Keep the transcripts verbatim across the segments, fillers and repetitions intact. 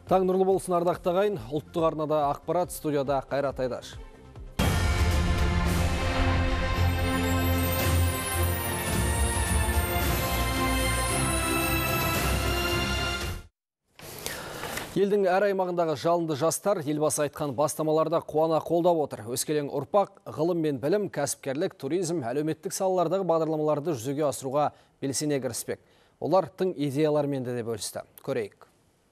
Таң нұрлы болсын ардақты ағайын, ұлттық арнада ақпарат, студияда Қайрат Айдаш. Елдің әр аймағындағы жалынды жастар елбасы айтқан бастамаларда қуана қолдап отыр. Өскелең ұрпақ, ғылым мен білім, кәсіпкерлік, туризм, әлеуметтік салалардағы бағдарламаларды жүзеге асыруға белсене кіріспек. Олар тың идеялармен де бөлісті. Көрейік.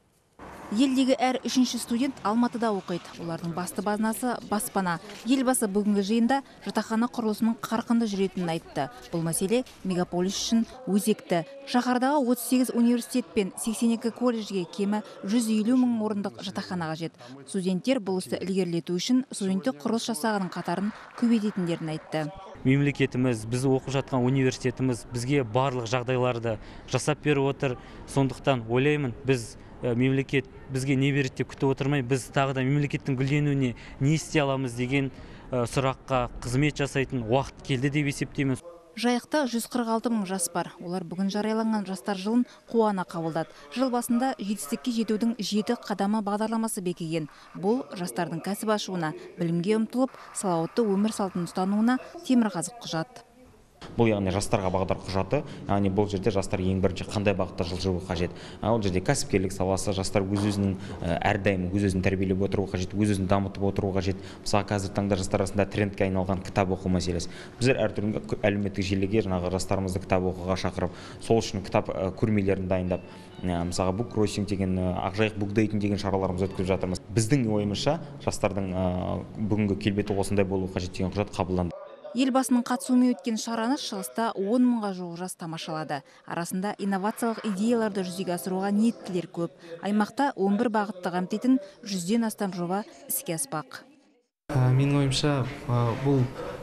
Елдегі әр үшінші студент Алматыда оқиды. Олардың басты базынасы баспана. Елбасы бүгінгі жиында жатақхана құрылысының қарқынды жүретінін айтты. Бұл мәселе мегаполис үшін өзекті. Шаһардағы отыз сегіз университет пен сексен екі колледжге кемі жүз елу мың орындық жатақхана қажет. Студенттер бұл істі ілгерілету үшін студенттік құрылыс жасағының қатарын көбейтетіндерін айтты. Мемлекетіміз, біз оқып жатқан университетіміз бізге барлық жағдайларды жасап беріп отыр. Сондықтан ойлаймын, біз мемлекет бізге не береді деп күтіп отырмай, біз тағы да мемлекеттің гүлденуіне не істей аламыз деген сұраққа қызмет жасайтын уақыт келді деп есептеймін. Жайықта жүз қырық алты мың жас бар. Олар бүгін жарияланған жастар жылын қуана қабылдады. Жыл басында жетістікке жетудің жеті қадамы бағдарламасы бекіген. Бұл жастардың кәсіп ашуына, білімге ұмтылып, салауатты өмір салтын ұстануына темірқазық құжат. Бұл яғни жастарға бағдар құжаты, яғни бұл жерде жастар ең бірінші қандай бағытта жылжуы қажет. Ол жерде кәсіпкерлік саласы, жастар өз-өзінің әрдайым өз-өзін тәрбиелеп отыруы қажет, өз-өзін дамытып отыруы қажет. Мысалы, қазір таңда жастар арасында трендке айналған кітап оқу мәселесі. Біздер әртүрлі әлеуметтік желіге жаңағы жастарымызды кітап оқуға шақырып, сол үшін кітап көрмелерін дайындап, мысалға буккроссинг деген, ақжайық букдейтинг деген шараларымыз өткізіп жатырмыз. Біздің ойымызша жастардың бүгінгі келбеті осындай болуы қажет деген құжат қабылданды. Елбасының қатысуымен өткен шараны шығыста он мыңға жуық жас тамашалады. Арасында инновациялық идеяларды жүзеге асыруға ниеттілер көп. Аймақта он бір бағытты қамтитын жүзден астам жоба іске аспақ. Менің ойымша, бұл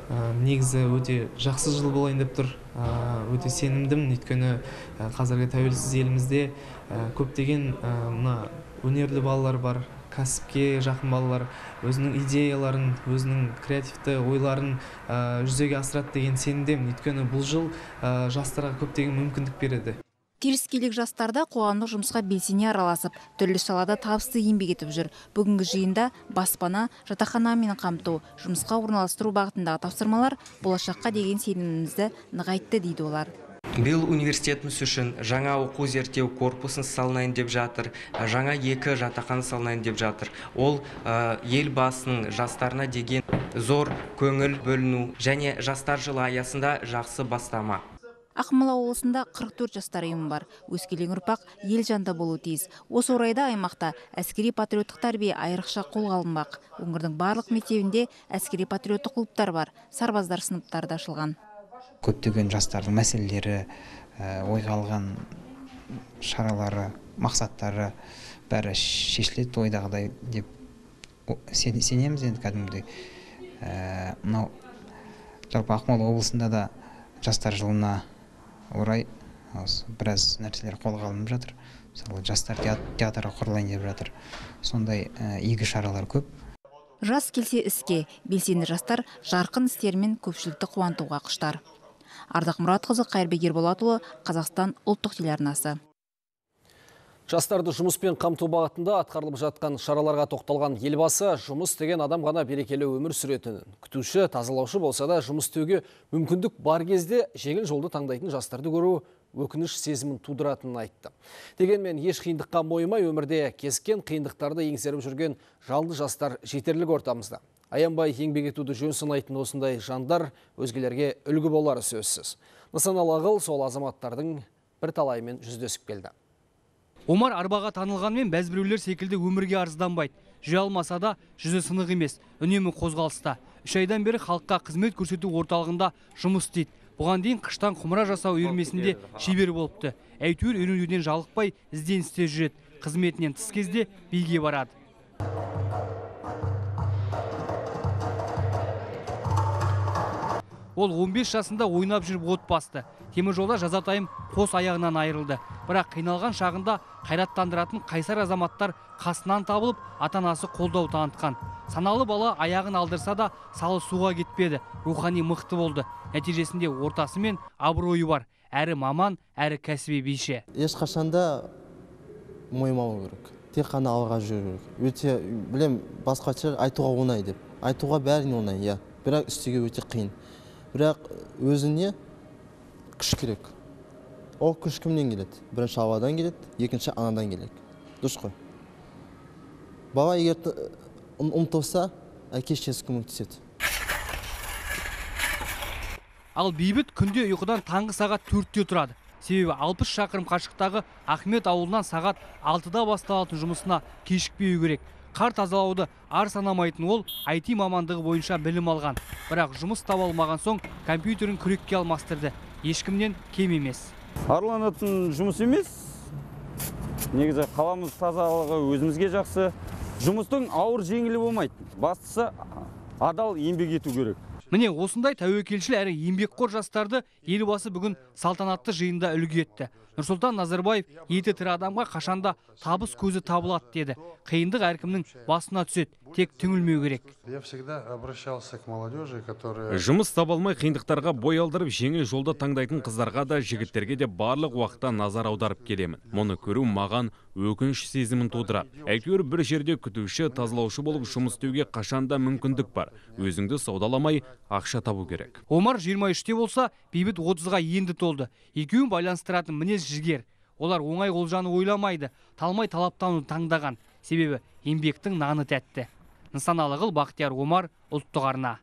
негізі өте жақсы жыл болайын деп тұр. Өте сенімдім, өйткені қазіргі тәуелсіз елімізде көптеген өнерлі балалар бар. Кәсіпке жақын балалар өзінің идеяларын, өзінің креативті ойларын жүзеге асырады деген сенімдемін. Өйткені бұл жыл жастарға көптеген мүмкіндік береді. Теріскейлік жастарда қоғамдық жұмысқа белсене араласып, түрлі салада табысты еңбек етіп жүр. Бүгінгі жиында баспана, жатақханамен қамту, жұмысқа орналастыру бағытындағы тапсырмалар болашаққа деген сенімімізді нығайтты дейді олар. Биыл университетіміз үшін жаңа оқу зерттеу корпусын салынайын деп жатыр, жаңа екі жатақхана салынайын деп жатыр. Ол елбасының жастарына деген зор көңіл бөліну және жастар жылы аясында жақсы бастама. Ақмола облысында қырық төрт жастар ұйымы бар. Өскелең ұрпақ ел жанды болуы тиіс. Осы орайда аймақта әскери патриоттық тәрбие айрықша қолға алынбақ. Өңірдің барлық мектебінде әскери патриоттық клубтар бар. Сарбаздар сыныптары да ашылған. Көптеген жастардың мәселелері, ойға алған шаралары, мақсаттары бәрі шешіледі ойдағыдай деп сенеміз енді кәдімгідей. Мынау жалпы Ақмола облысында да жастар жылына орай біраз нәрселер қолға алынып жатыр. Мысалы, жастар театры құрылайын деп жатыр. Сондай игі шаралар көп. Жас келсе іске, белсенді жастар жарқын істермен көпшілікті қуантуға құштар. Ардақ Мұратқызы, Қайырбек Ерболатұлы, Қазақстан ұлттық телеарнасы. Жастарды жұмыспен қамту бағытында атқарылып жатқан шараларға тоқталған елбасы, жұмыс деген адам ғана берекелі өмір сүретінін, күтуші, тазалаушы болса да жұмыс істеуге мүмкіндік бар кезде жеңіл жолды таңдайтын жастарды көру өкініш сезімін тудыратынын айтты. Дегенмен еш қиындыққа мойымай өмірде кезіккен қиындықтарды еңсеріп жүрген жалды жастар жетерлік ортамызда. Аянбай еңбек етуді жөн санайтын осындай жандар өзгелерге үлгі болары сөзсіз. Нысаналы ағыл сол азаматтардың бір талайымен жүздесіп келді. Омар арбаға танылғанмен бәзбіреулер секілді өмірге арызданбайды. Жүре алмаса да жүзі сынық емес, үнемі қозғалыста. Үш айдан бері халыққа қызмет көрсету орталығында жұмыс істейді. Бұған дейін қыштан құмыра жасау үйірмесінде шебер болыпты. Әйтеуір үйренуден жалықпай ізденісте жүреді. Қызметінен тыс кезде биге барады. Ол он бес жасында ойнап жүріп от басты. Теміржолда жазатайым қос аяғынан айырылды. Бірақ қиналған шағында қайраттандыратын қайсар азаматтар қасынан табылып, ата-анасы қолдау танытқан. Саналы бала аяғын алдырса да салы суға кетпеді. Рухани мықты болды. Нәтижесінде ортасы мен абыройы бар. Әрі маман, әрі кәсіби биші. Ешқашанда мойымау керек. тек қана алға жүру керек. Өте білем басқаша айтуға оңай деп. Айтуға бәріне оңай, иә. Бірақ істеуге өте қиын. Бірақ өзіне күш керек. Ол күш кімнен келеді? Бірінші Алладан келеді, екінші анадан келеді. Дұрыс қой. Бала егер ұмтылса, әке-шешесі көмектеседі. Ал Бейбіт күнде ұйқыдан таңғы сағат төртте тұрады. Себебі алпыс шақырым қашықтағы Ахмет ауылынан сағат алтыда басталатын жұмысына кешікпеу керек. Қар тазалауды ар санамайтын ол ай ти мамандығы бойынша білім алған. Бірақ жұмыс таба алмаған соң компьютерін күрекке алмастырды. Ешкімнен кем емес. Арланатын жұмыс емес. Негізі қаламыз тазалығы өзімізге жақсы. Жұмыстың ауыр жеңілі болмайды. Бастысы адал еңбек ету керек. Міне осындай тәуекелшіл әрі еңбекқор жастарды елбасы бүгін салтанатты жиында үлгі етті. Нұрсұлтан Назарбаев еті тірі адамға қашанда табыс көзі табылады деді. Қиындық әркімнің басына түседі, тек түңілмеу керек. Жұмыс таба алмай қиындықтарға бой алдырып, жеңіл жолды таңдайтын қыздарға да, жігіттерге де барлық уақытта назар аударып келемін. Мұны көру маған өкініш сезімін тудырады. Әйтеуір бір жерде күтуші, тазалаушы болып жұмыс істеуге қашанда мүмкіндік бар. Өзіңді саудаламай ақша табу керек. Омар жиырма үште болса, Бейбіт отызға енді толды. Екеуін байланыстыратын мінез жігер. Олар оңай олжаны ойламайды, талмай талаптауды таңдаған. Себебі еңбектің наны тәтті. Нысаналы Ғыл, Бақтияр Омар, ұлттық арна.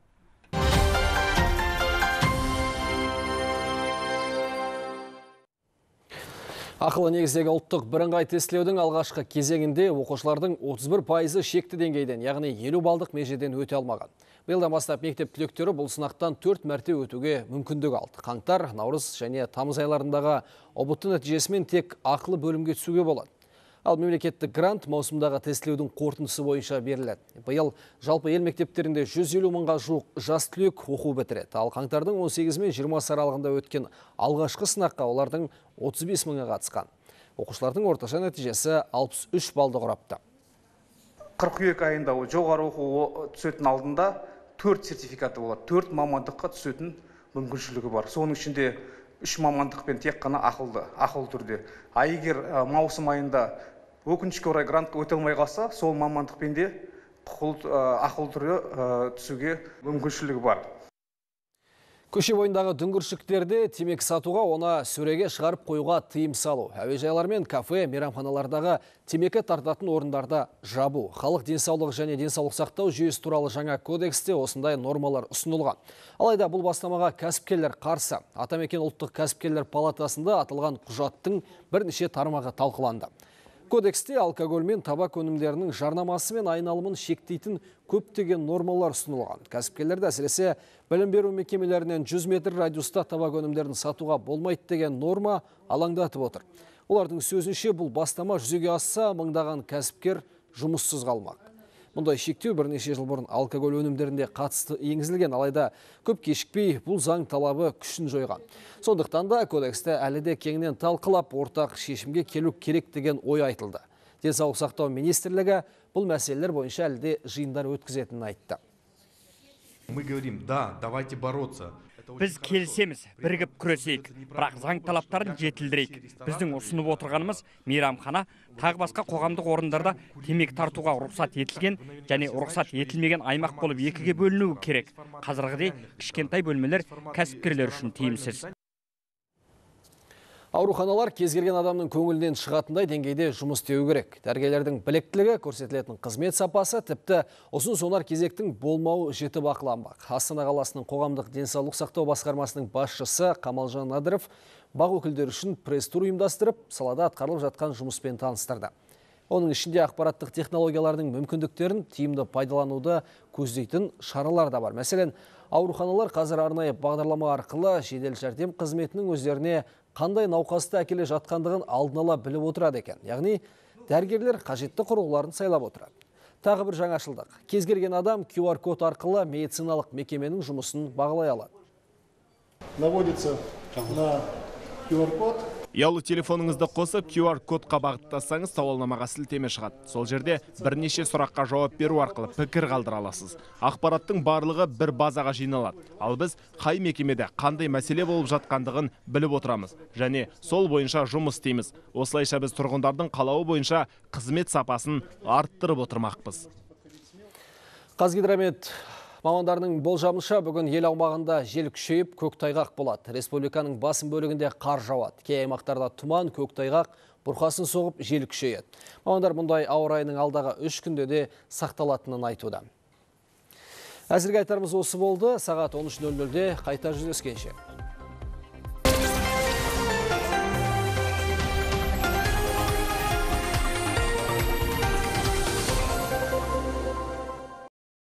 Ақылы негіздегі ұлттық бірыңғай тестілеудің алғашқы кезеңінде оқушылардың отыз бір пайызы шекті деңгейден, яғни елу балдық межеден өте алмаған. Биылдан бастап мектеп түлектері бұл сынақтан төрт мәрте өтуге мүмкіндік алды. Қаңтар, наурыз және тамыз айларындағы ұбт нәтижесімен тек ақылы бөлімге түсуге болады. Ал мемлекеттік грант маусымдағы тестілеудің қорытындысы бойынша беріледі. Биыл жалпы ел мектептерінде жүз елу мыңға жуық жас түлек оқу бітіреді. Ал қаңтардың он сегізі мен жиырмасы аралығында өткен алғашқы сынаққа олардың отыз бес мыңы қатысқан. Оқушылардың орташа нәтижесі алпыс үш балды құрапты. қыркүйек айында жоғары оқу түсетін алдында төрт сертификаты болады. төрт мамандыққа түсетін мүмкіншілігі бар. Соның ішінде үш мамандықпен тек қана ақылды, ақыл түрде. А егер маусым айында өкінішке орай грантқа өте алмай қалса, сол мамандықпен де ақыл түрде түсуге мүмкіншілігі бар. Көше бойындағы дүңгіршіктерде темекі сатуға, оны сөреге шығарып қоюға тыйым салу. Әуежайлар мен кафе, мейрамханалардағы темекі тартатын орындарда жабу. Халық денсаулығы және денсаулық сақтау жүйесі туралы жаңа кодексте осындай нормалар ұсынылған. Алайда бұл бастамаға кәсіпкерлер қарсы. Атамекен ұлттық кәсіпкерлер палатасында атылған құжаттың бірнеше тармағы талқыланды. Кодексте алкоголь мен табак өнімдерінің жарнамасы мен айналымын шектейтін көптеген нормалар ұсынылған. Кәсіпкерлерді әсіресе білім беру мекемелерінен жүз метр радиуста табак өнімдерін сатуға болмайды деген норма алаңдатып отыр. Олардың сөзінше бұл бастама жүзеге асса, мыңдаған кәсіпкер жұмыссыз қалмақ. Мұндай шектеу бірнеше жыл бұрын алкоголь өнімдерінде қатысты енгізілген, алайда көп кешікпей бұл заң талабы күшін жойған. Сондықтан да кодексті әлі де кеңінен талқылап, ортақ шешімге келу керек деген ой айтылды. Денсаулық сақтау министрлігі бұл мәселелер бойынша әлі де жиындар өткізетінін айтты. Мы говорим, да, давайте бороться. Біз келісеміз, бірігіп күресейік, бірақ заң талаптарын жетілдірейік. Біздің ұсынып отырғанымыз мейрамхана, тағы басқа қоғамдық орындарда темекі тартуға рұқсат етілген және рұқсат етілмеген аймақ болып екіге бөлінуі керек. Қазіргідей кішкентай бөлмелер кәсіпкерлер үшін тиімсіз. Ауруханалар кез келген адамның көңілінен шығатындай деңгейде жұмыс істеуі керек. Дәрігерлердің біліктілігі, көрсетілетін қызмет сапасы, тіпті ұзын сонар кезектің болмауы жіті бақыланбақ. Астана қаласының қоғамдық денсаулық сақтау басқармасының басшысы Камалжан Надыров бақ өкілдері үшін пресс-тур ұйымдастырып, салада атқарылып жатқан жұмыспен таныстырды. Оның ішінде ақпараттық технологиялардың мүмкіндіктерін тиімді пайдалануды көздейтін шаралар да бар. Мәселен, ауруханалар қазір арнайы бағдарлама арқылы жедел жәрдем қызметінің өздеріне қандай науқасты әкеле жатқандығын алдын ала біліп отырады екен. Яғни, дәрігерлер қажетті құрылғыларын сайлап отырады. Тағы бір жаңашылдық. Кез келген адам ку ар код арқылы медициналық мекеменің жұмысын бағалай алады. Наводится на ку ар код, Ұялы телефоныңызды қосып, ку ар кодқа бағыттасаңыз сауалнамаға сілтеме шығады. Сол жерде бірнеше сұраққа жауап беру арқылы пікір қалдыра аласыз. Ақпараттың барлығы бір базаға жиналады. Ал біз қай мекемеде қандай мәселе болып жатқандығын біліп отырамыз. Және сол бойынша жұмыс істейміз. Осылайша біз тұрғындардың қалауы бойынша қызмет сапасын арттырып отырмақпыз. Қазгидромет мамандарының болжамынша бүгін ел аумағында жел күшейіп, көктайғақ болады. Республиканың басым бөлігінде қар жауады. Кей аймақтарда тұман, көктайғақ, бұрқасын соғып, жел күшейеді. Мамандар мұндай ауа райының алдағы үш күнде де сақталатынын айтуда. Әзірге айтарымыз осы болды. Сағат он үш нөл нөлде қайта жүздескенше.